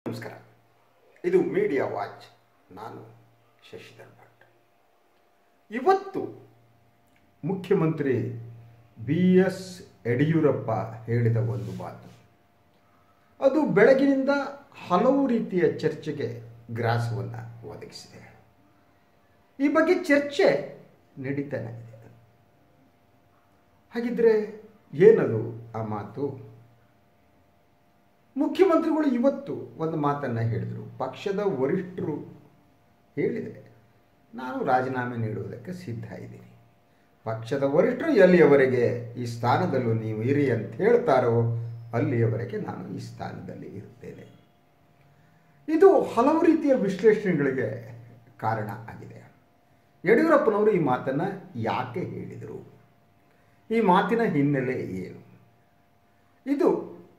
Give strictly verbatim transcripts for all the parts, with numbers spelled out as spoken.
ನಮಸ್ಕಾರ. ಇದು media watch. ನಾನು ಶಶಿಧರ್ ಭಟ್. ಇವತ್ತು ಮುಖ್ಯಮಂತ್ರಿ ಬಿ ಎಸ್ ಯಡಿಯೂರಪ್ಪ ಹೇಳಿದ ಒಂದು ಮಾತು, ಅದು ಬೆಳಗಿನಿಂದ ಹಲವು ರೀತಿಯ ಚರ್ಚೆಗೆ ಗ್ರಾಸವನ್ನು ಒದಗಿಸಿದೆ. ಈ ಬಗ್ಗೆ ಚರ್ಚೆ ನಡೀತಾನೆ ಇದೆ. ಹಾಗಿದ್ರೆ ಏನದು ಆ ಮಾತು? ಮುಖ್ಯಮಂತ್ರಿಗಳು ಇವತ್ತು ಒಂದು ಮಾತನ್ನು ಹೇಳಿದರು. ಪಕ್ಷದ ವರಿಷ್ಠರು ಹೇಳಿದರೆ ನಾನು ರಾಜೀನಾಮೆ ನೀಡುವುದಕ್ಕೆ ಸಿದ್ಧ ಇದ್ದೀನಿ. ಪಕ್ಷದ ವರಿಷ್ಠರು ಎಲ್ಲಿಯವರೆಗೆ ಈ ಸ್ಥಾನದಲ್ಲೂ ನೀವು ಇರಿ ಅಂತ ಹೇಳ್ತಾರೋ ಅಲ್ಲಿಯವರೆಗೆ ನಾನು ಈ ಸ್ಥಾನದಲ್ಲಿ ಇರುತ್ತೇನೆ. ಇದು ಹಲವು ರೀತಿಯ ವಿಶ್ಲೇಷಣೆಗಳಿಗೆ ಕಾರಣ ಆಗಿದೆ. ಯಡಿಯೂರಪ್ಪನವರು ಈ ಮಾತನ್ನು ಯಾಕೆ ಹೇಳಿದರು? ಈ ಮಾತಿನ ಹಿನ್ನೆಲೆ ಏನು? ಇದು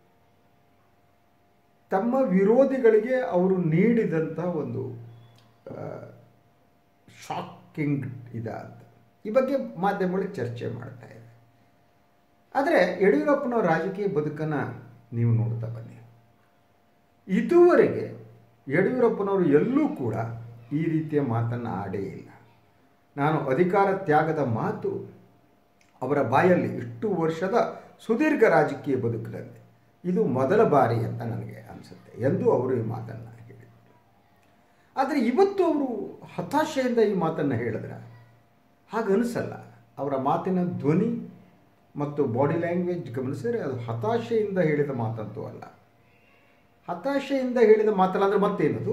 ತಮ್ಮ ವಿರೋಧಿಗಳಿಗೆ ಅವರು ನೀಡಿದಂಥ ಒಂದು ಶಾಕಿಂಗ್ ಇದ ಅಂತ ಈ ಬಗ್ಗೆ ಮಾಧ್ಯಮಗಳು ಚರ್ಚೆ ಮಾಡ್ತಾ ಇದೆ. ಆದರೆ ಯಡಿಯೂರಪ್ಪನವರ ರಾಜಕೀಯ ಬದುಕನ್ನು ನೀವು ನೋಡ್ತಾ ಬನ್ನಿ. ಇದುವರೆಗೆ ಯಡಿಯೂರಪ್ಪನವರು ಎಲ್ಲೂ ಕೂಡ ಈ ರೀತಿಯ ಮಾತನ್ನು ಆಡೇ ಇಲ್ಲ. ನಾನು ಅಧಿಕಾರ ತ್ಯಾಗದ ಮಾತು ಅವರ ಬಾಯಲ್ಲಿ ಇಷ್ಟು ವರ್ಷದ ಸುದೀರ್ಘ ರಾಜಕೀಯ ಬದುಕಿನಲ್ಲಿ ಇದು ಮೊದಲ ಬಾರಿ ಅಂತ ನನಗೆ ಅನಿಸುತ್ತೆ ಎಂದು ಅವರು ಈ ಮಾತನ್ನು ಹೇಳಿದರು. ಆದರೆ ಇವತ್ತು ಅವರು ಹತಾಶೆಯಿಂದ ಈ ಮಾತನ್ನು ಹೇಳಿದ್ರೆ ಹಾಗನ್ನಿಸಲ್ಲ. ಅವರ ಮಾತಿನ ಧ್ವನಿ ಮತ್ತು ಬಾಡಿ ಲ್ಯಾಂಗ್ವೇಜ್ ಗಮನಿಸಿದರೆ ಅದು ಹತಾಶೆಯಿಂದ ಹೇಳಿದ ಮಾತಂತೂ ಅಲ್ಲ. ಹತಾಶೆಯಿಂದ ಹೇಳಿದ ಮಾತಲ್ಲ ಅಂದರೆ ಮತ್ತೇನದು?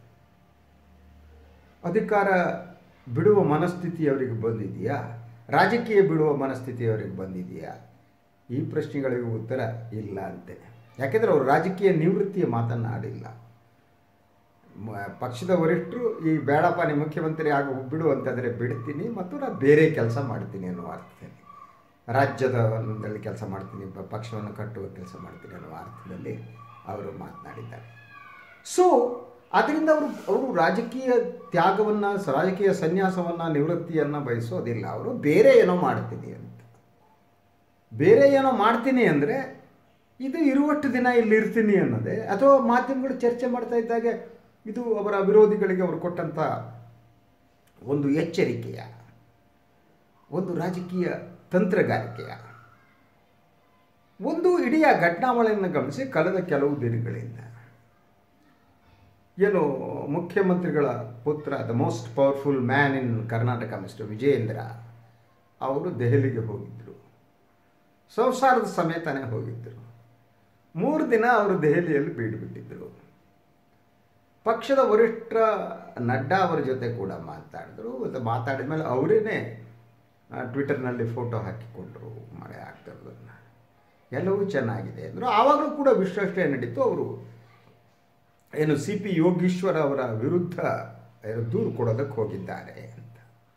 ಅಧಿಕಾರ ಬಿಡುವ ಮನಸ್ಥಿತಿ ಅವರಿಗೆ ಬಂದಿದೆಯಾ? ರಾಜಕೀಯ ಬಿಡುವ ಮನಸ್ಥಿತಿ ಅವರಿಗೆ ಬಂದಿದೆಯಾ? ಈ ಪ್ರಶ್ನೆಗಳಿಗೂ ಉತ್ತರ ಇಲ್ಲ ಅಂತೇನೆ. ಯಾಕೆಂದರೆ ಅವರು ರಾಜಕೀಯ ನಿವೃತ್ತಿಯ ಮಾತನ್ನು ಆಡಿಲ್ಲ. ಪಕ್ಷದ ವರಿಷ್ಠರು ಈ ಬೇಡಪ್ಪ ನೀವು ಮುಖ್ಯಮಂತ್ರಿ ಆಗಿ ಬಿಡು ಅಂತಂದರೆ ಬಿಡ್ತೀನಿ ಮತ್ತು ನಾನು ಬೇರೆ ಕೆಲಸ ಮಾಡ್ತೀನಿ ಅನ್ನುವ ಅರ್ಥದಲ್ಲಿ, ರಾಜ್ಯದಲ್ಲಿ ಕೆಲಸ ಮಾಡ್ತೀನಿ, ಪಕ್ಷವನ್ನು ಕಟ್ಟುವ ಕೆಲಸ ಮಾಡ್ತೀನಿ ಅನ್ನುವ ಅರ್ಥದಲ್ಲಿ ಅವರು ಮಾತನಾಡಿದ್ದಾರೆ. ಸೊ ಆದ್ದರಿಂದ ಅವರು ಅವರು ರಾಜಕೀಯ ತ್ಯಾಗವನ್ನು, ರಾಜಕೀಯ ಸನ್ಯಾಸವನ್ನು, ನಿವೃತ್ತಿಯನ್ನು ಬಯಸೋದಿಲ್ಲ. ಅವರು ಬೇರೆ ಏನೋ ಮಾಡ್ತೀನಿ ಅಂತ. ಬೇರೆ ಏನೋ ಮಾಡ್ತೀನಿ ಅಂದರೆ ಇದು ಇರುವಷ್ಟು ದಿನ ಇಲ್ಲಿ ಇರ್ತೀನಿ ಅನ್ನೋದೇ, ಅಥವಾ ಮಾಧ್ಯಮಗಳು ಚರ್ಚೆ ಮಾಡ್ತಾ ಇದ್ದಾಗೆ ಇದು ಅವರ ವಿರೋಧಿಗಳಿಗೆ ಅವರು ಕೊಟ್ಟಂಥ ಒಂದು ಎಚ್ಚರಿಕೆಯ, ಒಂದು ರಾಜಕೀಯ ತಂತ್ರಗಾರಿಕೆಯ ಒಂದು ಇಡೀ ಘಟನಾವಳಿಯನ್ನು ಗಮನಿಸಿ ಕಳೆದ ಕೆಲವು ದಿನಗಳಿಂದ ಏನು ಮುಖ್ಯಮಂತ್ರಿಗಳ ಪುತ್ರ, the most powerful man in Karnataka mister Vijayendra ಅವರು ದೆಹಲಿಗೆ ಹೋಗಿದ್ದರು. ಸಂಸಾರದ ಸಮೇತನೇ ಹೋಗಿದ್ದರು. ಮೂರು ದಿನ ಅವರು ದೆಹಲಿಯಲ್ಲಿ ಬೀಡುಬಿಟ್ಟಿದ್ದರು. ಪಕ್ಷದ ವರಿಷ್ಠ ನಡ್ಡಾ ಅವರ ಜೊತೆ ಕೂಡ ಮಾತಾಡಿದ್ರು. ಮಾತಾಡಿದ ಮೇಲೆ ಅವರೇನೆ ಟ್ವಿಟರ್ನಲ್ಲಿ ಫೋಟೋ ಹಾಕಿಕೊಂಡ್ರು ಮಳೆ ಆಗ್ತಿರೋದನ್ನು. ಎಲ್ಲವೂ ಚೆನ್ನಾಗಿದೆ ಅಂದರು. ಆವಾಗಲೂ ಕೂಡ ವಿಶ್ಲೇಷಣೆ ನಡೀತು. ಅವರು ಏನು ಸಿ ಪಿ ಯೋಗೀಶ್ವರ ಅವರ ವಿರುದ್ಧ ಏನು ದೂರು ಕೊಡೋದಕ್ಕೆ ಹೋಗಿದ್ದಾರೆ ಅಂತ.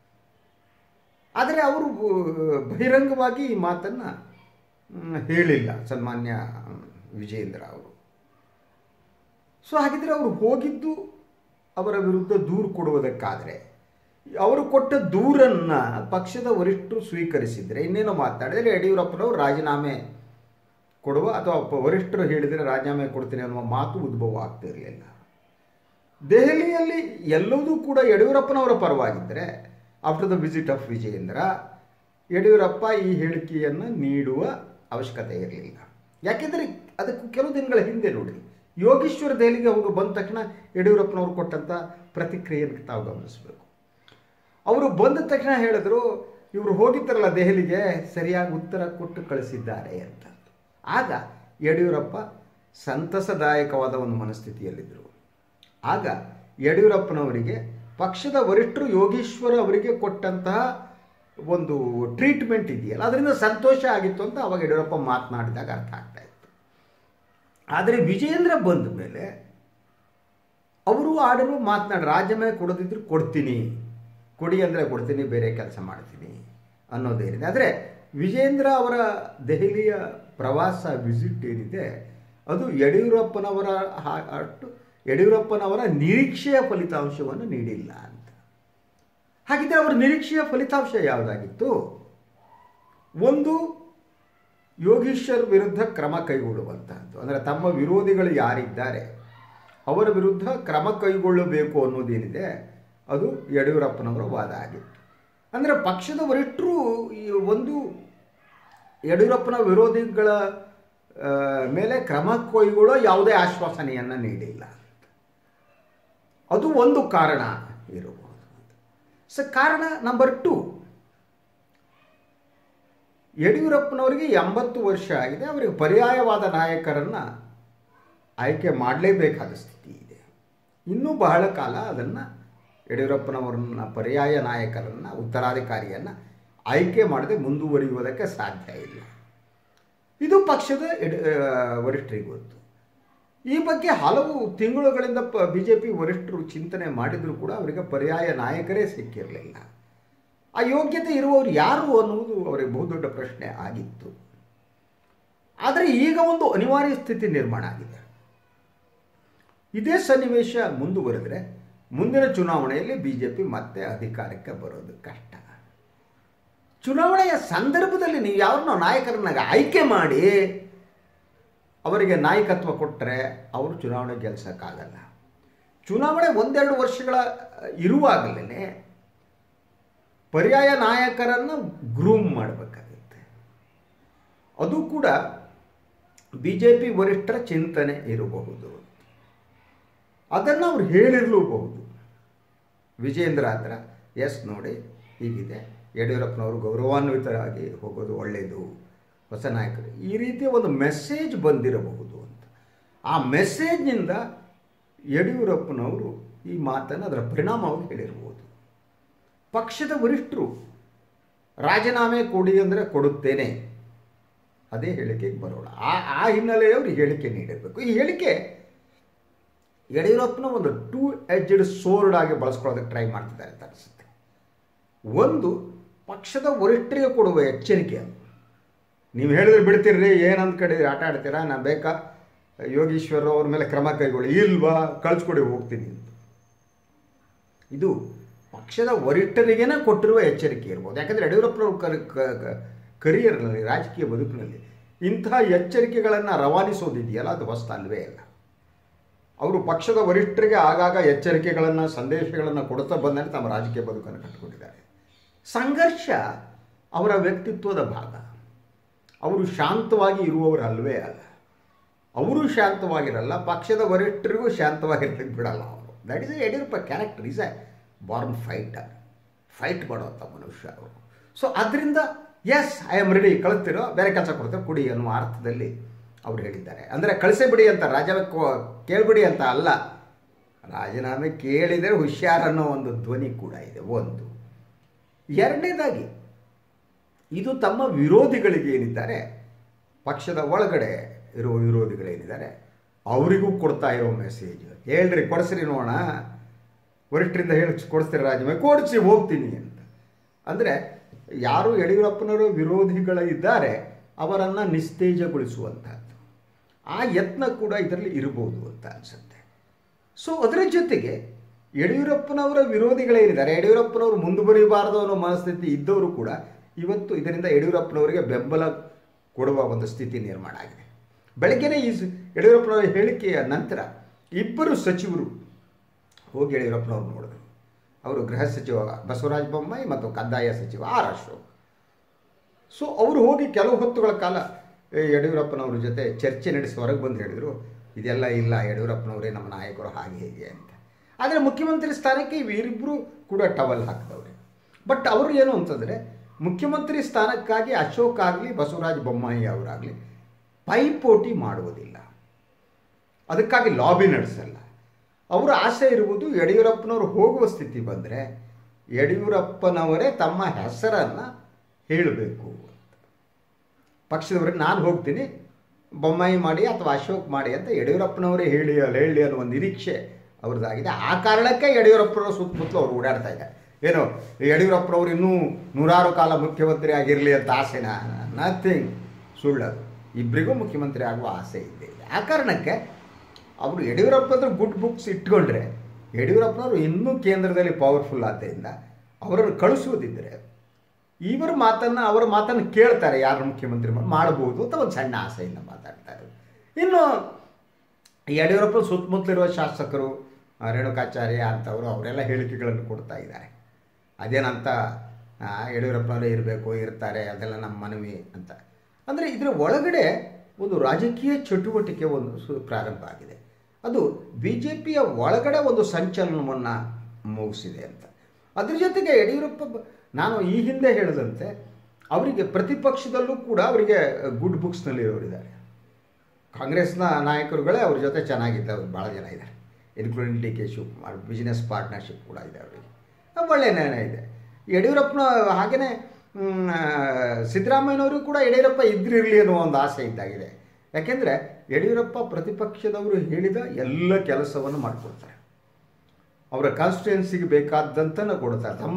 ಆದರೆ ಅವರು ಬಹಿರಂಗವಾಗಿ ಈ ಮಾತನ್ನು ಹೇಳಿಲ್ಲ ಸನ್ಮಾನ್ಯ ವಿಜಯೇಂದ್ರ ಅವರು. ಸೊ ಹಾಗಿದ್ರೆ ಅವರು ಹೋಗಿದ್ದು ಅವರ ವಿರುದ್ಧ ದೂರು ಕೊಡುವುದಕ್ಕಾದರೆ ಅವರು ಕೊಟ್ಟ ದೂರನ್ನು ಪಕ್ಷದ ವರಿಷ್ಠರು ಸ್ವೀಕರಿಸಿದರೆ ಇನ್ನೇನೋ ಮಾತಾಡಿದರೆ ಯಡಿಯೂರಪ್ಪನವರು ರಾಜೀನಾಮೆ ಕೊಡುವ ಅಥವಾ ವರಿಷ್ಠರು ಹೇಳಿದರೆ ರಾಜೀನಾಮೆ ಕೊಡ್ತೀನಿ ಅನ್ನುವ ಮಾತು ಉದ್ಭವ ಆಗ್ತಿರಲಿಲ್ಲ. ದೆಹಲಿಯಲ್ಲಿ ಎಲ್ಲವೂ ಕೂಡ ಯಡಿಯೂರಪ್ಪನವರ ಪರವಾಗಿದ್ದರೆ after the visit of Vijayendra Yediyurappa ಈ ಹೇಳಿಕೆಯನ್ನು ನೀಡುವ ಅವಶ್ಯಕತೆ ಇರಲಿಲ್ಲ. ಯಾಕೆಂದರೆ ಅದಕ್ಕೂ ಕೆಲವು ದಿನಗಳ ಹಿಂದೆ ನೋಡಿ, ಯೋಗೀಶ್ವರ ದೆಹಲಿಗೆ ಹೋಗಿ ಬಂದ ತಕ್ಷಣ ಯಡಿಯೂರಪ್ಪನವರು ಕೊಟ್ಟಂಥ ಪ್ರತಿಕ್ರಿಯೆಯನ್ನು ತಾವು ಗಮನಿಸಬೇಕು. ಅವರು ಬಂದ ತಕ್ಷಣ ಹೇಳಿದ್ರು, ಇವರು ಹೋಗಿದ್ದಾರಲ್ಲ ದೆಹಲಿಗೆ, ಸರಿಯಾಗಿ ಉತ್ತರ ಕೊಟ್ಟು ಕಳಿಸಿದ್ದಾರೆ ಅಂತ. ಆಗ ಯಡಿಯೂರಪ್ಪ ಸಂತಸದಾಯಕವಾದ ಒಂದು ಮನಸ್ಥಿತಿಯಲ್ಲಿದ್ದರು. ಆಗ ಯಡಿಯೂರಪ್ಪನವರಿಗೆ ಪಕ್ಷದ ವರಿಷ್ಠರು ಯೋಗೀಶ್ವರ ಅವರಿಗೆ ಕೊಟ್ಟಂತಹ ಒಂದು ಟ್ರೀಟ್ಮೆಂಟ್ ಇದೆಯಲ್ಲ, ಅದರಿಂದ ಸಂತೋಷ ಆಗಿತ್ತು ಅಂತ ಅವಾಗ ಯಡಿಯೂರಪ್ಪ ಮಾತನಾಡಿದಾಗ ಅರ್ಥ ಆಗ್ತಾ ಇತ್ತು. ಆದರೆ ವಿಜಯೇಂದ್ರ ಬಂದ ಮೇಲೆ ಅವರು ಆಡರು ಮಾತನಾಡಿ ರಾಜೀನಾಮೆ ಕೊಡೋದಿದ್ರು ಕೊಡ್ತೀನಿ, ಕೊಡಿ ಅಂದರೆ ಕೊಡ್ತೀನಿ, ಬೇರೆ ಕೆಲಸ ಮಾಡ್ತೀನಿ ಅನ್ನೋದೇನಿದೆ. ಆದರೆ ವಿಜಯೇಂದ್ರ ಅವರ ದೆಹಲಿಯ ಪ್ರವಾಸ ವಿಸಿಟ್ ಏನಿದೆ ಅದು ಯಡಿಯೂರಪ್ಪನವರ ಅಷ್ಟು ಯಡಿಯೂರಪ್ಪನವರ ನಿರೀಕ್ಷೆಯ ಫಲಿತಾಂಶವನ್ನು ನೀಡಿಲ್ಲ ಅಂತ. ಹಾಗಿದ್ದರೆ ಅವರ ನಿರೀಕ್ಷೆಯ ಫಲಿತಾಂಶ ಯಾವುದಾಗಿತ್ತು? ಒಂದು, ಯೋಗೀಶ್ವರ್ ವಿರುದ್ಧ ಕ್ರಮ ಕೈಗೊಳ್ಳುವಂತಹದ್ದು. ಅಂದರೆ ತಮ್ಮ ವಿರೋಧಿಗಳು ಯಾರಿದ್ದಾರೆ ಅವರ ವಿರುದ್ಧ ಕ್ರಮ ಕೈಗೊಳ್ಳಬೇಕು ಅನ್ನೋದೇನಿದೆ ಅದು ಯಡಿಯೂರಪ್ಪನವರ ವಾದ ಆಗಿತ್ತು. ಅಂದರೆ ಪಕ್ಷದ ವರಿಷ್ಠರು ಈ ಒಂದು ಯಡಿಯೂರಪ್ಪನ ವಿರೋಧಿಗಳ ಮೇಲೆ ಕ್ರಮ ಕೈಗೊಳ್ಳೋ ಯಾವುದೇ ಆಶ್ವಾಸನೆಯನ್ನು ನೀಡಿಲ್ಲ. ಅದು ಒಂದು ಕಾರಣ ಇರಬಹುದು. ಸೊ ಕಾರಣ ನಂಬರ್ ಟು, ಯಡಿಯೂರಪ್ಪನವರಿಗೆ ಎಂಬತ್ತು ವರ್ಷ ಆಗಿದೆ. ಅವರಿಗೆ ಪರ್ಯಾಯವಾದ ನಾಯಕರನ್ನು ಆಯ್ಕೆ ಮಾಡಲೇಬೇಕಾದ ಸ್ಥಿತಿ ಇದೆ. ಇನ್ನೂ ಬಹಳ ಕಾಲ ಅದನ್ನು ಯಡಿಯೂರಪ್ಪನವರನ್ನ ಪರ್ಯಾಯ ನಾಯಕರನ್ನು, ಉತ್ತರಾಧಿಕಾರಿಯನ್ನು ಆಯ್ಕೆ ಮಾಡದೆ ಮುಂದುವರಿಯುವುದಕ್ಕೆ ಸಾಧ್ಯ ಇಲ್ಲ. ಇದು ಪಕ್ಷದ ವರಿಷ್ಠರಿಗೆ ಗೊತ್ತು. ಈ ಬಗ್ಗೆ ಹಲವು ತಿಂಗಳುಗಳಿಂದ ಪ ಬಿ ಜೆ ಪಿ ವರಿಷ್ಠರು ಚಿಂತನೆ ಮಾಡಿದರೂ ಕೂಡ ಅವರಿಗೆ ಪರ್ಯಾಯ ನಾಯಕರೇ ಸಿಕ್ಕಿರಲಿಲ್ಲ. ಆ ಯೋಗ್ಯತೆ ಇರುವವರು ಯಾರು ಅನ್ನುವುದು ಅವರಿಗೆ ಬಹುದೊಡ್ಡ ಪ್ರಶ್ನೆ ಆಗಿತ್ತು. ಆದರೆ ಈಗ ಒಂದು ಅನಿವಾರ್ಯ ಸ್ಥಿತಿ ನಿರ್ಮಾಣ ಆಗಿದೆ. ಇದೇ ಸನ್ನಿವೇಶ ಮುಂದುವರೆದರೆ ಮುಂದಿನ ಚುನಾವಣೆಯಲ್ಲಿ ಬಿ ಜೆ ಪಿ ಮತ್ತೆ ಅಧಿಕಾರಕ್ಕೆ ಬರೋದು ಕಷ್ಟ. ಚುನಾವಣೆಯ ಸಂದರ್ಭದಲ್ಲಿ ನೀವು ಯಾರನ್ನೋ ನಾಯಕರನ್ನಾಗ ಆಯ್ಕೆ ಮಾಡಿ ಅವರಿಗೆ ನಾಯಕತ್ವ ಕೊಟ್ಟರೆ ಅವರು ಚುನಾವಣೆ ಗೆಲ್ಸೋಕ್ಕಾಗಲ್ಲ. ಚುನಾವಣೆ ಒಂದೆರಡು ವರ್ಷಗಳ ಇರುವಾಗಲೇ ಪರ್ಯಾಯ ನಾಯಕರನ್ನು ಗ್ರೂಮ್ ಮಾಡಬೇಕಾಗುತ್ತೆ. ಅದು ಕೂಡ ಬಿ ಜೆ ಪಿ ವರಿಷ್ಠರ ಚಿಂತನೆ ಇರಬಹುದು. ಅದನ್ನು ಅವ್ರು ಹೇಳಿರಲೂಬಹುದು. ವಿಜೇಂದ್ರ ಹತ್ರ ಎಸ್ ನೋಡಿ ಹೀಗಿದೆ, ಯಡಿಯೂರಪ್ಪನವರು ಗೌರವಾನ್ವಿತರಾಗಿ ಹೋಗೋದು ಒಳ್ಳೆಯದು, ಹೊಸ ನಾಯಕರು, ಈ ರೀತಿಯ ಒಂದು ಮೆಸೇಜ್ ಬಂದಿರಬಹುದು ಅಂತ. ಆ ಮೆಸೇಜ್ನಿಂದ ಯಡಿಯೂರಪ್ಪನವರು ಈ ಮಾತನ್ನು ಅದರ ಪರಿಣಾಮವಾಗಿ ಹೇಳಿರ್ಬೋದು. ಪಕ್ಷದ ವರಿಷ್ಠರು ರಾಜೀನಾಮೆ ಕೊಡಿ ಅಂದರೆ ಕೊಡುತ್ತೇನೆ, ಅದೇ ಹೇಳಿಕೆಗೆ ಬರೋಣ. ಆ ಆ ಹಿನ್ನೆಲೆಯವರು ಈ ಹೇಳಿಕೆ ನೀಡಿರಬೇಕು. ಈ ಹೇಳಿಕೆ ಯಡಿಯೂರಪ್ಪನ ಒಂದು ಟೂ ಎಡ್ಜ್ಡ್ ಸೋರ್ಡ್ ಆಗಿ ಬಳಸ್ಕೊಳ್ಳೋದಕ್ಕೆ ಟ್ರೈ ಮಾಡ್ತಿದ್ದಾರೆ ಅಂತ ಅನಿಸುತ್ತೆ. ಒಂದು, ಪಕ್ಷದ ವರಿಷ್ಠರಿಗೆ ಕೊಡುವ ಎಚ್ಚರಿಕೆ. ನೀವು ಹೇಳಿದ್ರೆ ಬಿಡ್ತೀರ್ರಿ, ಏನಂತ ಕಡೆ ಆಟ ಆಡ್ತೀರಾ, ನಾನು ಬೇಕಾ ಯೋಗೀಶ್ವರ್ ಅವ್ರ ಮೇಲೆ ಕ್ರಮ ಕೈಗೊಳ್ಳಿ, ಇಲ್ವಾ ಕಳಿಸ್ಕೊಡಿ ಹೋಗ್ತೀನಿ ಅಂತ. ಇದು ಪಕ್ಷದ ವರಿಷ್ಠರಿಗೇನೆ ಕೊಟ್ಟಿರುವ ಎಚ್ಚರಿಕೆ ಇರ್ಬೋದು. ಯಾಕಂದರೆ ಯಡಿಯೂರಪ್ಪನವ್ರ ಕರಿಯರ್ನಲ್ಲಿ, ರಾಜಕೀಯ ಬದುಕಿನಲ್ಲಿ ಇಂತಹ ಎಚ್ಚರಿಕೆಗಳನ್ನು ರವಾನಿಸೋದಿದೆಯಲ್ಲ, ಅದು ಹೊಸ ಅಲ್ವೇ ಇಲ್ಲ. ಅವರು ಪಕ್ಷದ ವರಿಷ್ಠರಿಗೆ ಆಗಾಗ ಎಚ್ಚರಿಕೆಗಳನ್ನು, ಸಂದೇಶಗಳನ್ನು ಕೊಡ್ತಾ ಬಂದರೆ ತಮ್ಮ ರಾಜಕೀಯ ಬದುಕನ್ನು ಕಟ್ಟಿಕೊಂಡಿದ್ದಾರೆ. ಸಂಘರ್ಷ ಅವರ ವ್ಯಕ್ತಿತ್ವದ ಭಾಗ. ಅವರು ಶಾಂತವಾಗಿ ಇರುವವರು ಅಲ್ವೇ ಅಲ್ಲ. ಅವರು ಶಾಂತವಾಗಿರಲ್ಲ, ಪಕ್ಷದ ವರಿಷ್ಠರಿಗೂ ಶಾಂತವಾಗಿರ್ಲಿಕ್ಕೆ ಬಿಡಲ್ಲ ಅವರು. That is a Yediyurappa character. Is a born fighter. Fight ಮಾಡೋಂಥ ಮನುಷ್ಯ ಅವರು. ಸೊ ಅದರಿಂದ ಎಸ್ ಐ ಆಮ್ ರೆಡಿ, ಕಳಿಸ್ತಿರೋ ಬೇರೆ ಕೆಲಸ ಕೊಡ್ತಾರೆ ಕೊಡಿ ಅನ್ನುವ ಅರ್ಥದಲ್ಲಿ ಅವ್ರು ಹೇಳಿದ್ದಾರೆ. ಅಂದರೆ ಕಳಿಸೇ ಬಿಡಿ ಅಂತ, ರಾಜೀನಾಮೆ ಕೇಳಿಬಿಡಿ ಅಂತ ಅಲ್ಲ, ರಾಜೀನಾಮೆ ಕೇಳಿದರೆ ಹುಷಾರ್ ಅನ್ನೋ ಒಂದು ಧ್ವನಿ ಕೂಡ ಇದೆ. ಒಂದು. ಎರಡನೇದಾಗಿ, ಇದು ತಮ್ಮ ವಿರೋಧಿಗಳಿಗೆ ಏನಿದ್ದಾರೆ, ಪಕ್ಷದ ಒಳಗಡೆ ಇರುವ ವಿರೋಧಿಗಳೇನಿದ್ದಾರೆ ಅವರಿಗೂ ಕೊಡ್ತಾ ಇರೋ ಮೆಸೇಜ್. ಹೇಳ್ರಿ, ಕೊಡಿಸ್ರಿ ನೋಡೋಣ, ವರಿಷ್ಠರಿಂದ ಹೇಳಿ ಕೊಡಿಸ್ತೀರಿ ರಾಜೀನಾಮೆ, ಕೊಡಿಸಿ ಹೋಗ್ತೀನಿ ಅಂತ. ಅಂದರೆ ಯಾರು ಯಡಿಯೂರಪ್ಪನವರ ವಿರೋಧಿಗಳ ಇದ್ದಾರೆ ಅವರನ್ನು ನಿಸ್ತೇಜಗೊಳಿಸುವಂಥದ್ದು ಆ ಯತ್ನ ಕೂಡ ಇದರಲ್ಲಿ ಇರಬಹುದು ಅಂತ ಅನಿಸುತ್ತೆ. ಸೊ ಅದರ ಜೊತೆಗೆ ಯಡಿಯೂರಪ್ಪನವರ ವಿರೋಧಿಗಳೇನಿದ್ದಾರೆ, ಯಡಿಯೂರಪ್ಪನವರು ಮುಂದುವರಿಬಾರದು ಅನ್ನೋ ಮನಸ್ಥಿತಿ ಇದ್ದವರು ಕೂಡ ಇವತ್ತು ಇದರಿಂದ ಯಡಿಯೂರಪ್ಪನವರಿಗೆ ಬೆಂಬಲ ಕೊಡುವ ಒಂದು ಸ್ಥಿತಿ ನಿರ್ಮಾಣ ಆಗಿದೆ. ಬೆಳಗ್ಗೆನೇ ಈ ಯಡಿಯೂರಪ್ಪನವರ ಹೇಳಿಕೆಯ ನಂತರ ಇಬ್ಬರು ಸಚಿವರು ಹೋಗಿ ಯಡಿಯೂರಪ್ಪನವ್ರು ನೋಡಿದ್ರು. ಅವರು ಗೃಹ ಸಚಿವ ಬಸವರಾಜ ಬೊಮ್ಮಾಯಿ ಮತ್ತು ಕಂದಾಯ ಸಚಿವ ಆರ್ ಅಶೋಕ್. ಸೊ ಅವರು ಹೋಗಿ ಕೆಲವು ಹೊತ್ತುಗಳ ಕಾಲ ಯಡಿಯೂರಪ್ಪನವ್ರ ಜೊತೆ ಚರ್ಚೆ ನಡೆಸಿ ಹೊರಗೆ ಬಂದು ಹೇಳಿದರು, ಇದೆಲ್ಲ ಇಲ್ಲ, ಯಡಿಯೂರಪ್ಪನವರೇ ನಮ್ಮ ನಾಯಕರು ಹಾಗೆ ಹೇಗೆ ಅಂತ. ಆದರೆ ಮುಖ್ಯಮಂತ್ರಿ ಸ್ಥಾನಕ್ಕೆ ಇವರಿಬ್ಬರು ಕೂಡ ಟವಲ್ ಹಾಕಿದವ್ರೆ. ಬಟ್ ಅವರು ಏನು ಅಂತಂದರೆ, ಮುಖ್ಯಮಂತ್ರಿ ಸ್ಥಾನಕ್ಕಾಗಿ ಅಶೋಕ್ ಆಗಲಿ ಬಸವರಾಜ ಬೊಮ್ಮಾಯಿ ಅವರಾಗಲಿ ಪೈಪೋಟಿ ಮಾಡುವುದಿಲ್ಲ, ಅದಕ್ಕಾಗಿ ಲಾಬಿ ನಡೆಸಲ್ಲ. ಅವರ ಆಸೆ ಇರುವುದು ಯಡಿಯೂರಪ್ಪನವರು ಹೋಗುವ ಸ್ಥಿತಿ ಬಂದರೆ ಯಡಿಯೂರಪ್ಪನವರೇ ತಮ್ಮ ಹೆಸರನ್ನು ಹೇಳಬೇಕು. ಪಕ್ಷದವರಿಗೆ ನಾನು ಹೋಗ್ತೀನಿ, ಬೊಮ್ಮಾಯಿ ಮಾಡಿ ಅಥವಾ ಅಶೋಕ್ ಮಾಡಿ ಅಂತ ಯಡಿಯೂರಪ್ಪನವರೇ ಹೇಳಿ ಅಲ್ಲ ಹೇಳಿ ಅನ್ನೋ ಒಂದು ನಿರೀಕ್ಷೆ ಅವ್ರದ್ದಾಗಿದೆ. ಆ ಕಾರಣಕ್ಕೆ ಯಡಿಯೂರಪ್ಪನವರು ಸುತ್ತಮುತ್ತಲು ಅವರು ಓಡಾಡ್ತಾ ಇದ್ದಾರೆ. ಏನು ಯಡಿಯೂರಪ್ಪನವರು ಇನ್ನೂ ನೂರಾರು ಕಾಲ ಮುಖ್ಯಮಂತ್ರಿ ಆಗಿರಲಿ ಅಂತ ಆಸೆನ? ನಥಿಂಗ್, ಸುಳ್ಳದು. ಇಬ್ಬರಿಗೂ ಮುಖ್ಯಮಂತ್ರಿ ಆಗುವ ಆಸೆ ಇದೆ. ಆ ಕಾರಣಕ್ಕೆ ಅವರು ಯಡಿಯೂರಪ್ಪನವ್ರ ಗುಡ್ ಬುಕ್ಸ್ ಇಟ್ಕೊಂಡ್ರೆ ಯಡಿಯೂರಪ್ಪನವರು ಇನ್ನೂ ಕೇಂದ್ರದಲ್ಲಿ ಪವರ್ಫುಲ್ ಆದ್ದರಿಂದ ಅವರನ್ನು ಕಳಿಸುವುದಿದ್ದರೆ ಇವರ ಮಾತನ್ನು ಅವರ ಮಾತನ್ನು ಕೇಳ್ತಾರೆ, ಯಾರು ಮುಖ್ಯಮಂತ್ರಿ ಮಾಡ್ಬೋದು ಅಂತ ಒಂದು ಸಣ್ಣ ಆಸೆಯಿಂದ ಮಾತಾಡ್ತಾರೆ. ಇನ್ನು ಯಡಿಯೂರಪ್ಪ ಸುತ್ತಮುತ್ತಲಿರುವ ಶಾಸಕರು ರೇಣುಕಾಚಾರ್ಯ ಅಂಥವರು ಅವರೆಲ್ಲ ಹೇಳಿಕೆಗಳನ್ನು ಕೊಡ್ತಾ ಇದ್ದಾರೆ. ಅದೇನಂತ ಯಡಿಯೂರಪ್ಪನವರೇ ಇರಬೇಕು, ಇರ್ತಾರೆ, ಅದೆಲ್ಲ ನಮ್ಮ ಮನವಿ ಅಂತ. ಅಂದರೆ ಇದರ ಒಳಗಡೆ ಒಂದು ರಾಜಕೀಯ ಚಟುವಟಿಕೆ ಒಂದು ಸು ಪ್ರಾರಂಭ ಆಗಿದೆ. ಅದು ಬಿ ಜೆ ಪಿಯ ಒಳಗಡೆ ಒಂದು ಸಂಚಲನವನ್ನು ಮುಗಿಸಿದೆ ಅಂತ. ಅದ್ರ ಜೊತೆಗೆ ಯಡಿಯೂರಪ್ಪ ನಾನು ಈ ಹಿಂದೆ ಹೇಳಿದಂತೆ ಅವರಿಗೆ ಪ್ರತಿಪಕ್ಷದಲ್ಲೂ ಕೂಡ ಅವರಿಗೆ ಗುಡ್ ಬುಕ್ಸ್ನಲ್ಲಿರೋರಿದ್ದಾರೆ. ಕಾಂಗ್ರೆಸ್ನ ನಾಯಕರುಗಳೇ ಅವ್ರ ಜೊತೆ ಚೆನ್ನಾಗಿದ್ದವರು ಭಾಳ ಜನ ಇದ್ದಾರೆ, including D K Shivakumar. Business partnership ಕೂಡ ಇದೆ ಅವರಿಗೆ, ಒಳ್ಳೆಯ ನಿರ್ಣಯ ಇದೆ. ಯಡಿಯೂರಪ್ಪನ ಹಾಗೆಯೇ ಸಿದ್ದರಾಮಯ್ಯನವರು ಕೂಡ ಯಡಿಯೂರಪ್ಪ ಇದ್ರಿರಲಿ ಅನ್ನೋ ಒಂದು ಆಸೆ ಇದ್ದಾಗಿದೆ. ಯಾಕೆಂದರೆ ಯಡಿಯೂರಪ್ಪ ಪ್ರತಿಪಕ್ಷದವರು ಹೇಳಿದ ಎಲ್ಲ ಕೆಲಸವನ್ನು ಮಾಡಿಕೊಡ್ತಾರೆ, ಅವರ ಕಾನ್ಸ್ಟಿಟ್ಯೂನ್ಸಿಗೆ ಬೇಕಾದಂತನ ಕೊಡ್ತಾರೆ. ತಮ್ಮ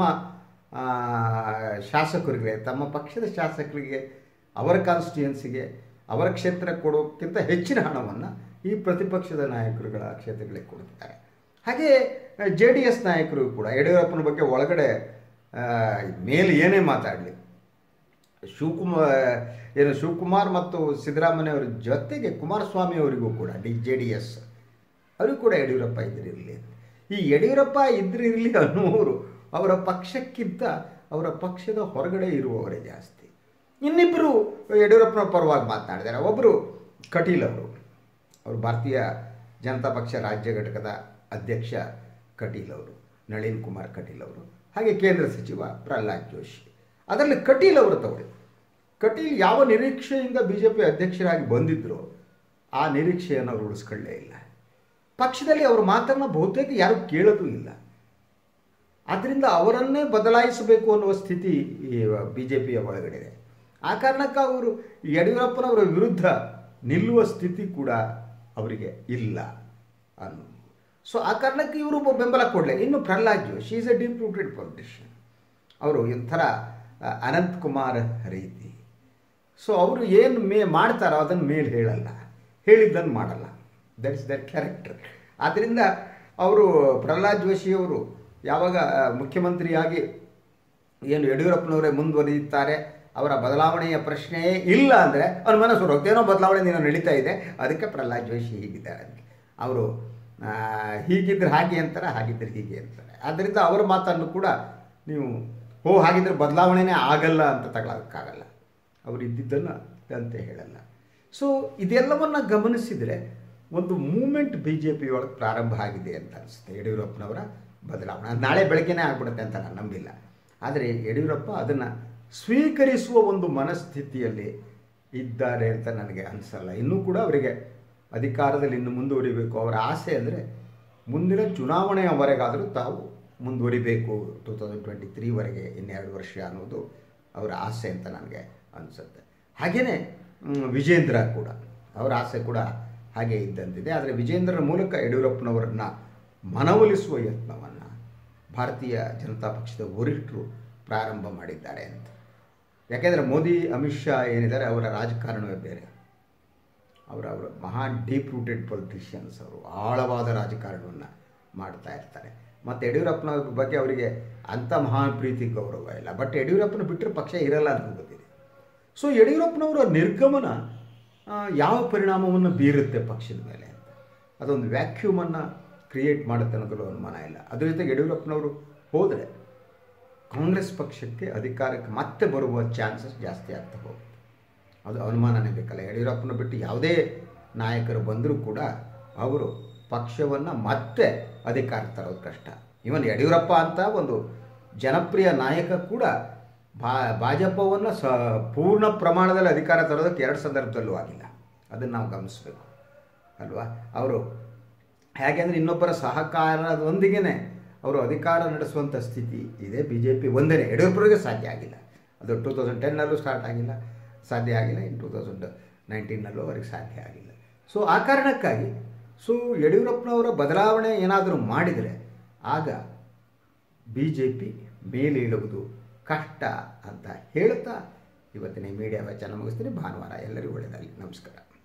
ಶಾಸಕರಿಗೆ, ತಮ್ಮ ಪಕ್ಷದ ಶಾಸಕರಿಗೆ, ಅವರ ಕಾನ್ಸ್ಟಿಟ್ಯೂನ್ಸಿಗೆ, ಅವರ ಕ್ಷೇತ್ರ ಕೊಡೋಕ್ಕಿಂತ ಹೆಚ್ಚಿನ ಹಣವನ್ನು ಈ ಪ್ರತಿಪಕ್ಷದ ನಾಯಕರುಗಳ ಕ್ಷೇತ್ರಗಳಿಗೆ ಕೊಡ್ತಾರೆ. ಹಾಗೆ ಜೆ ಡಿ ಎಸ್ ನಾಯಕರು ಕೂಡ ಯಡಿಯೂರಪ್ಪನ ಬಗ್ಗೆ ಒಳಗಡೆ ಮೇಲೆ ಏನೇ ಮಾತಾಡಲಿ, ಶಿವಕುಮಾರ್ ಏನು ಶಿವಕುಮಾರ್ ಮತ್ತು ಸಿದ್ದರಾಮಯ್ಯವರ ಜೊತೆಗೆ ಕುಮಾರಸ್ವಾಮಿ ಅವರಿಗೂ ಕೂಡ ಡಿ ಜೆ ಡಿ ಎಸ್ ಅವರಿಗೂ ಕೂಡ ಯಡಿಯೂರಪ್ಪ ಇದ್ರಿರಲಿ. ಈ ಯಡಿಯೂರಪ್ಪ ಇದ್ರಿರಲಿ ಅನ್ನುವರು ಅವರ ಪಕ್ಷಕ್ಕಿಂತ ಅವರ ಪಕ್ಷದ ಹೊರಗಡೆ ಇರುವವರೇ ಜಾಸ್ತಿ. ಇನ್ನಿಬ್ಬರು ಯಡಿಯೂರಪ್ಪನ ಪರವಾಗಿ ಮಾತನಾಡಿದ್ದಾರೆ. ಒಬ್ಬರು ಕಟೀಲ್ ಅವರು, ಅವರು ಭಾರತೀಯ ಜನತಾ ಪಕ್ಷ ರಾಜ್ಯ ಘಟಕದ ಅಧ್ಯಕ್ಷ ಕಟೀಲ್ ಅವರು, ನಳಿನ್ ಕುಮಾರ್ ಕಟೀಲ್ ಅವರು. ಹಾಗೆ ಕೇಂದ್ರ ಸಚಿವ ಪ್ರಹ್ಲಾದ್ ಜೋಶಿ. ಅದರಲ್ಲಿ ಕಟೀಲ್ ಅವರು ತಗೊಳ್ಳಿ, ಕಟೀಲ್ ಯಾವ ನಿರೀಕ್ಷೆಯಿಂದ ಬಿ ಜೆ ಪಿ ಅಧ್ಯಕ್ಷರಾಗಿ ಬಂದಿದ್ದರು ಆ ನಿರೀಕ್ಷೆಯನ್ನು ಅವರು ಉಳಿಸ್ಕೊಳ್ಳೇ ಇಲ್ಲ. ಪಕ್ಷದಲ್ಲಿ ಅವರ ಮಾತನ್ನು ಬಹುತೇಕ ಯಾರೂ ಕೇಳೋದು ಇಲ್ಲ. ಆದ್ದರಿಂದ ಅವರನ್ನೇ ಬದಲಾಯಿಸಬೇಕು ಅನ್ನುವ ಸ್ಥಿತಿ ಬಿ ಜೆ ಪಿಯ ಒಳಗಡೆ ಇದೆ. ಆ ಕಾರಣಕ್ಕೆ ಅವರು ಯಡಿಯೂರಪ್ಪನವರ ವಿರುದ್ಧ ನಿಲ್ಲುವ ಸ್ಥಿತಿ ಕೂಡ ಅವರಿಗೆ ಇಲ್ಲ ಅನ್ನು. ಸೊ ಆ ಕಾರಣಕ್ಕೆ ಇವರು ಬೆಂಬಲ ಕೊಡಲಿ. ಇನ್ನು Prahlad Joshi is a deep rooted politician. ಅವರು ಒಂಥರ ಅನಂತ್ ಕುಮಾರ್ ರೀತಿ. ಸೊ ಅವರು ಏನು ಮೇ ಮಾಡ್ತಾರೋ ಅದನ್ನು ಮೇಲೆ ಹೇಳಲ್ಲ, ಹೇಳಿದ್ದನ್ನು ಮಾಡಲ್ಲ. That is that character. ಆದ್ದರಿಂದ ಅವರು ಪ್ರಹ್ಲಾದ್ ಜೋಶಿಯವರು ಯಾವಾಗ ಮುಖ್ಯಮಂತ್ರಿಯಾಗಿ ಏನು ಯಡಿಯೂರಪ್ಪನವರೇ ಮುಂದುವರಿಯುತ್ತಾರೆ, ಅವರ ಬದಲಾವಣೆಯ ಪ್ರಶ್ನೆಯೇ ಇಲ್ಲ ಅಂದರೆ ಅವ್ರ ಮನಸ್ಸು ಹೋಗ್ತೇನೋ ಬದಲಾವಣೆ ನೀನು ನಡೀತಾ ಇದೆ, ಅದಕ್ಕೆ ಪ್ರಹ್ಲಾದ್ ಜೋಶಿ ಹೀಗಿದ್ದಾರೆ. ಅವರು ಹೀಗಿದ್ರೆ ಹಾಗೆ ಅಂತಾರೆ, ಹಾಗಿದ್ರೆ ಹೀಗೆ ಅಂತಾರೆ. ಆದ್ದರಿಂದ ಅವರ ಮಾತನ್ನು ಕೂಡ ನೀವು ಓ ಹಾಗಿದ್ರೆ ಬದಲಾವಣೆನೇ ಆಗಲ್ಲ ಅಂತ ತಗೊಳ್ಳೋಕ್ಕಾಗಲ್ಲ. ಅವರು ಇದ್ದಿದ್ದನ್ನು ಅಂತ ಹೇಳಲ್ಲ. ಸೊ ಇದೆಲ್ಲವನ್ನು ಗಮನಿಸಿದರೆ ಒಂದು ಮೂಮೆಂಟ್ ಬಿ ಜೆ ಪಿ ಒಳಗೆ ಪ್ರಾರಂಭ ಆಗಿದೆ ಅಂತ ಅನಿಸುತ್ತೆ. ಯಡಿಯೂರಪ್ಪನವರ ಬದಲಾವಣೆ ನಾಳೆ ಬೆಳಗ್ಗೆನೇ ಆಗ್ಬಿಡುತ್ತೆ ಅಂತ ನಾನು ನಂಬಿಲ್ಲ. ಆದರೆ ಯಡಿಯೂರಪ್ಪ ಅದನ್ನು ಸ್ವೀಕರಿಸುವ ಒಂದು ಮನಸ್ಥಿತಿಯಲ್ಲಿ ಇದ್ದಾರೆ ಅಂತ ನನಗೆ ಅನಿಸಲ್ಲ. ಇನ್ನೂ ಕೂಡ ಅವರಿಗೆ ಅಧಿಕಾರದಲ್ಲಿ ಇನ್ನು ಮುಂದುವರಿಬೇಕು. ಅವರ ಆಸೆ ಅಂದರೆ ಮುಂದಿನ ಚುನಾವಣೆಯವರೆಗಾದರೂ ತಾವು ಮುಂದುವರಿಬೇಕು, ಟೂ ತೌಸಂಡ್ ಟ್ವೆಂಟಿ ತ್ರೀವರೆಗೆ ಇನ್ನೆರಡು ವರ್ಷ ಅನ್ನೋದು ಅವರ ಆಸೆ ಅಂತ ನನಗೆ ಅನಿಸುತ್ತೆ. ಹಾಗೆಯೇ ವಿಜೇಂದ್ರ ಕೂಡ ಅವರ ಆಸೆ ಕೂಡ ಹಾಗೆ ಇದ್ದಂತಿದೆ. ಆದರೆ ವಿಜೇಂದ್ರನ ಮೂಲಕ ಯಡಿಯೂರಪ್ಪನವರನ್ನು ಮನವೊಲಿಸುವ ಯತ್ನವನ್ನು ಭಾರತೀಯ ಜನತಾ ಪಕ್ಷದ ವರಿಷ್ಠರು ಪ್ರಾರಂಭ ಮಾಡಿದ್ದಾರೆ ಅಂತ. ಯಾಕೆಂದರೆ ಮೋದಿ ಅಮಿತ್ ಶಾ ಏನಿದ್ದಾರೆ ಅವರ ರಾಜಕಾರಣವೇ ಬೇರೆ. ಅವರ ಅವರು ಮಹಾ ಡೀಪ್ ರೂಟೆಡ್ ಪೊಲಿಟಿಷಿಯನ್ಸ್. ಅವರು ಆಳವಾದ ರಾಜಕಾರಣವನ್ನು ಮಾಡ್ತಾ ಇರ್ತಾರೆ. ಮತ್ತು ಯಡಿಯೂರಪ್ಪನವ್ರ ಬಗ್ಗೆ ಅವರಿಗೆ ಅಂಥ ಮಹಾನ್ ಪ್ರೀತಿ ಗೌರವ ಇಲ್ಲ. ಬಟ್ ಯಡಿಯೂರಪ್ಪನ ಬಿಟ್ಟರೆ ಪಕ್ಷ ಇರಲ್ಲ ಅಂತ ಗೊತ್ತಿದೆ. ಸೊ ಯಡಿಯೂರಪ್ಪನವರ ನಿರ್ಗಮನ ಯಾವ ಪರಿಣಾಮವನ್ನು ಬೀರುತ್ತೆ ಪಕ್ಷದ ಮೇಲೆ ಅಂತ, ಅದೊಂದು ವ್ಯಾಕ್ಯೂಮನ್ನು ಕ್ರಿಯೇಟ್ ಮಾಡುತ್ತೆ ಅನ್ನೋದ್ರಲ್ಲಿ ಅನುಮಾನ ಇಲ್ಲ. ಅದ್ರ ಜೊತೆಗೆ ಯಡಿಯೂರಪ್ಪನವರು ಹೋದರೆ ಕಾಂಗ್ರೆಸ್ ಪಕ್ಷಕ್ಕೆ ಅಧಿಕಾರಕ್ಕೆ ಮತ್ತೆ ಬರುವ ಚಾನ್ಸಸ್ ಜಾಸ್ತಿ ಆಗ್ತಾ ಹೋಗುತ್ತೆ. ಅದು ಅನುಮಾನನೇ ಬೇಕಲ್ಲ. ಯಡಿಯೂರಪ್ಪನ ಬಿಟ್ಟು ಯಾವುದೇ ನಾಯಕರು ಬಂದರೂ ಕೂಡ ಅವರು ಪಕ್ಷವನ್ನು ಮತ್ತೆ ಅಧಿಕಾರ ತರೋದು ಕಷ್ಟ. ಇವನ್ ಯಡಿಯೂರಪ್ಪ ಅಂತ ಒಂದು ಜನಪ್ರಿಯ ನಾಯಕ ಕೂಡ ಬಾ ಭಾಜಪವನ್ನು ಸ ಪೂರ್ಣ ಪ್ರಮಾಣದಲ್ಲಿ ಅಧಿಕಾರ ತರೋದಕ್ಕೆ ಎರಡು ಸಂದರ್ಭದಲ್ಲೂ ಆಗಿಲ್ಲ. ಅದನ್ನು ನಾವು ಗಮನಿಸಬೇಕು ಅಲ್ವಾ. ಅವರು ಹೇಗೆ ಅಂದರೆ ಇನ್ನೊಬ್ಬರ ಸಹಕಾರದೊಂದಿಗೆ ಅವರು ಅಧಿಕಾರ ನಡೆಸುವಂಥ ಸ್ಥಿತಿ ಇದೆ. ಬಿ ಜೆ ಪಿ ಒಂದೇ ಯಡಿಯೂರಪ್ಪರಿಗೆ ಸಾಧ್ಯ ಆಗಿಲ್ಲ. ಅದು ಟೂ ತೌಸಂಡ್ ಟೆನ್ನಲ್ಲೂ ಸ್ಟಾರ್ಟ್ ಆಗಿಲ್ಲ, ಸಾಧ್ಯ ಆಗಿಲ್ಲ. ಇನ್ನು ಟೂ ತೌಸಂಡ್ ನೈನ್ಟೀನಲ್ಲೂ ಅವರಿಗೆ ಸಾಧ್ಯ ಆಗಿಲ್ಲ. ಸೊ ಆ ಕಾರಣಕ್ಕಾಗಿ ಸೊ ಯಡಿಯೂರಪ್ಪನವರ ಬದಲಾವಣೆ ಏನಾದರೂ ಮಾಡಿದರೆ ಆಗ ಬಿ ಜೆ ಪಿ ಮೇಲೆ ಇಳುವುದು ಕಷ್ಟ ಅಂತ ಹೇಳ್ತಾ ಇವತ್ತಿನ ಮೀಡಿಯಾ ವಾಚನ ಮುಗಿಸ್ತೀನಿ. ಭಾನುವಾರ ಎಲ್ಲರಿಗೂ ಒಳ್ಳೆಯದಾಗಲಿ. ನಮಸ್ಕಾರ.